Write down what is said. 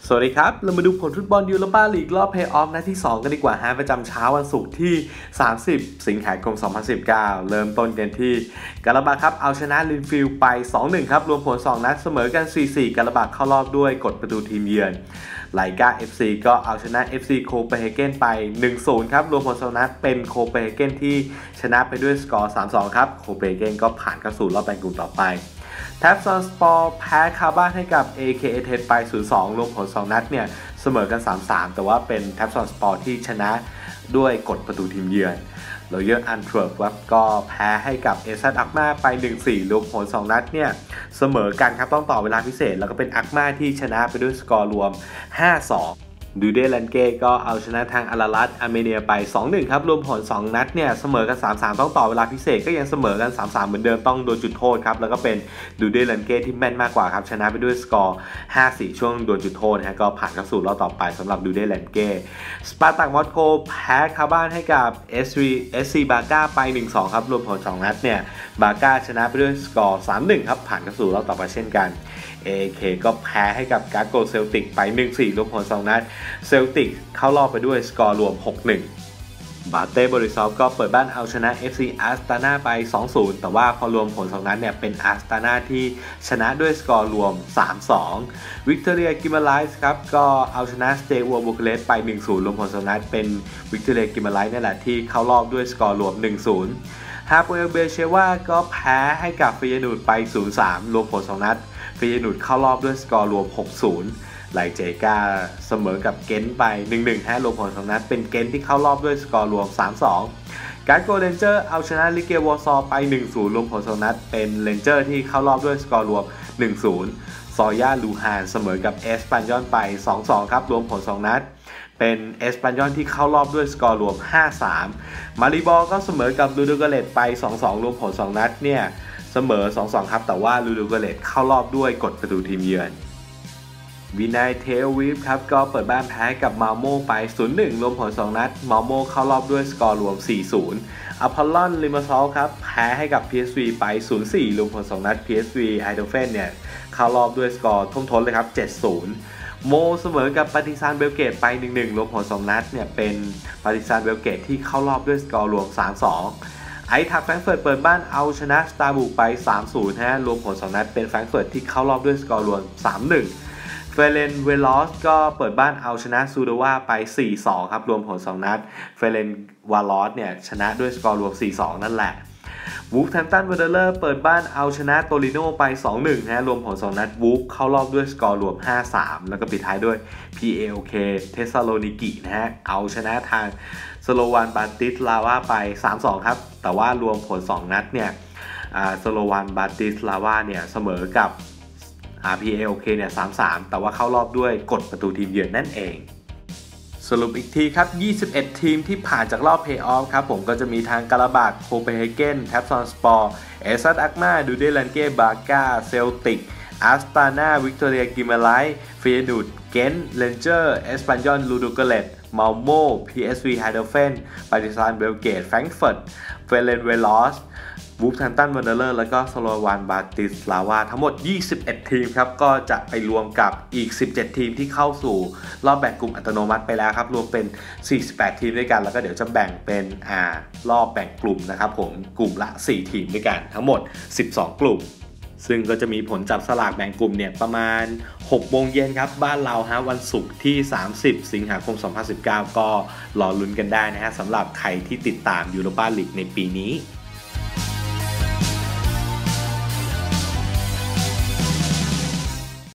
สวัสดีครับเรามาดูผลฟุตบอลยูโรปาลีกรอบเพลย์ออฟนัดที่2กันดีกว่าฮะประจำเช้าวันศุกร์ที่30สิงหาคม2019เริ่มต้นกันที่กาลาบาครับเอาชนะลินฟิลด์ไป 2-1 ครับรวมผล2นัดเสมอกัน 4-4 กาลาบาเข้ารอบด้วยกฎประตูทีมเยือนไลกา FC ก็เอาชนะ FC โคเปนเฮเกนไป 1-0 ครับรวมผล2นัดเป็นโคเปนเฮเกนที่ชนะไปด้วยสกอร์ 3-2 ครับโคเปนเฮเกนก็ผ่านเข้าสู่รอบแบ่งกลุ่มต่อไปแทฟซอนสปอร์แพ้คาบ้านให้กับ AKA เทนไป 0-2 รวมผล2นัดเนี่ยเสมอกัน 3-3 แต่ว่าเป็นแทฟซอนสปอร์ที่ชนะด้วยกฎประตูทีมเยือนรอยัลอันทเวิร์ปก็แพ้ให้กับเอซัดอักมาไป 1-4 รวมผล2นัดเนี่ยเสมอกันครับต้องต่อเวลาพิเศษแล้วก็เป็นอักมาที่ชนะไปด้วยสกอร์รวม 5-2ดูเดลันเก้ก็เอาชนะทางอาราลัตอาร์เมเนียไป 2-1 ครับรวมผล2นัดเนี่ยเสมอกัน 3-3 ต้องต่อเวลาพิเศษก็ยังเสมอกัน 3-3 เหมือนเดิมต้องโดนจุดโทษครับแล้วก็เป็นดูเดลันเก้ที่แม่นมากกว่าครับชนะไปด้วยสกอร์ 5-4 ช่วงโดนจุดโทษนะก็ผ่านเข้าสู่รอบต่อไปสำหรับดูเดลันเก้สปาร์ตักมอสโกแพ้คาบ้านให้กับ SC บาก้าไป 1-2 ครับรวมผล2นัดเนี่ยบาก้าชนะไปด้วยสกอร์ 3-1 ครับผ่านเข้าสู่รอบต่อไปเช่นกันAK ก็แพ้ให้กับการ์โกเซลติกไป 1-4 รวมผล2นัดเซลติกเข้ารอบไปด้วยสกอร์รวม 6-1 บาเต้บริซอฟก็เปิดบ้านเอาชนะ FC อาสตานาไป 2-0 แต่ว่าพอรวมผล2นัดเนี่ยเป็นอาสตานาที่ชนะด้วยสกอร์รวม 3-2 วิกตอเรียกิมาไลส์ครับก็เอาชนะสเตวัวบูคาเรสต์ไป 1-0 รวมผล2นัดเป็นวิกตอเรียกิมาไลส์นี่แหละที่เข้ารอบด้วยสกอร์รวม 1-0 ฮาโปเอลเบเชว่าก็แพ้ให้กับฟิยานูดไป 0-3 รวมผล2นัดฟิยานูดเข้ารอบด้วยสกอร์รวม 6-0 ไลเจกาเสมอกับเกนต์ไป 1-1 รวมผล2นัดเป็นเกนต์ที่เข้ารอบด้วยสกอร์รวม 3-2 การ์โกเรนเจอร์เอาชนะลิเกวอร์ซอไป 1-0 รวมผล2นัดเป็นเรนเจอร์ที่เข้ารอบด้วยสกอร์รวม 1-0 ซอย่าลูฮานเสมอกับเอสปันยอนไป 2-2 ครับรวมผล2นัดเป็นเอสปันยอนที่เข้ารอบด้วยสกอร์รวม 5-3 มาริบอลก็เสมอกับลูดูเกเลตไป 2-2 รวมผล2นัดเนี่ยเสมอ 2-2 ครับแต่ว่าลูดูเกเลตเข้ารอบด้วยกฎประตูทีมเยือนวินัยเทลวิฟครับก็เปิดบ้านแพ้กับมาโมไป 0-1 รวมผล2นัดมาโมเข้ารอบด้วยสกอร์รวม 4-0 อพอลลอนลิมาซอลครับแพ้ให้กับ PSV ไป 0-4 รวมผล2นัด PSV ไอโดเฟนเนี่ยเข้ารอบด้วยสกอร์ท่วมท้นเลยครับ 7-0 โมเสมอกับปาร์ติซานเบลเกตไป 1-1 รวมผล2นัดเนี่ยเป็นปาร์ติซานเบลเกตที่เข้ารอบด้วยสกอร์รวม 3-2 ไอทักแฟรงก์เฟิร์ตเปิดบ้านเอาชนะสตาร์บุกไป 3-0 รวมผล2นัดเป็นแฟรงก์เฟิร์ตที่เข้ารอบด้วยสกอร์รวม 3-1 เฟเรนเวลอสก็เปิดบ้านเอาชนะซูโดวาไป 4-2 ครับรวมผล2นัดเฟเรนวาลอสเนี่ยชนะด้วยสกอร์รวม 4-2 นั่นแหละวูฟแฮมป์ตันวันเดอร์เปิดบ้านเอาชนะโตริโนไป 2-1 รวมผล2นัดวูฟเข้ารอบด้วยสกอร์รวม 5-3 แล้วก็ปิดท้ายด้วย PAOK เทสซาโลนิกิเอาชนะทางสโลวานบาติสลาวาไป 3-2 ครับแต่ว่ารวมผล2นัดเนี่ยสโลวานบาติสลาวาเนี่ยเสมอกับPAOK เนี่ย 3-3 แต่ว่าเข้ารอบด้วยกฎประตูทีมเยือนนั่นเองสรุปอีกทีครับ21ทีมที่ผ่านจากรอบเพลย์ออฟครับผมก็จะมีทางกาลาบาดโคเปนเฮเกนแทฟซอนสปอร์เอซัดอักมาดูเดลันเก้บาก้าเซลติกอาสตานาวิกตอเรียกิมาไลท์ฟิยานูดเกนต์เรนเจอร์เอสปันยอนลูดูเกเลตมาโม PSV ไฮเดลเฟนปาร์ติซานเบลเกตแฟรงก์เฟิร์ตเฟเรนเวลอสวูฟแฮมป์ตันวันเดอร์แล้วก็สโลวานบาติสลาวาทั้งหมด21ทีมครับก็จะไปรวมกับอีก17ทีมที่เข้าสู่รอบแบ่งกลุ่มอัตโนมัติไปแล้วครับรวมเป็น48ทีมด้วยกันแล้วก็เดี๋ยวจะแบ่งเป็นรอบแบ่งกลุ่มนะครับผมกลุ่มละ4ทีมด้วยกันทั้งหมด12กลุ่มซึ่งก็จะมีผลจับสลากแบ่งกลุ่มเนี่ยประมาณ6โมงเย็นครับบ้านเราวันศุกร์ที่30สิงหาคม2019ก็รอลุ้นกันได้นะฮะสำหรับใครที่ติดตามยูโรปาลีกในปีนี้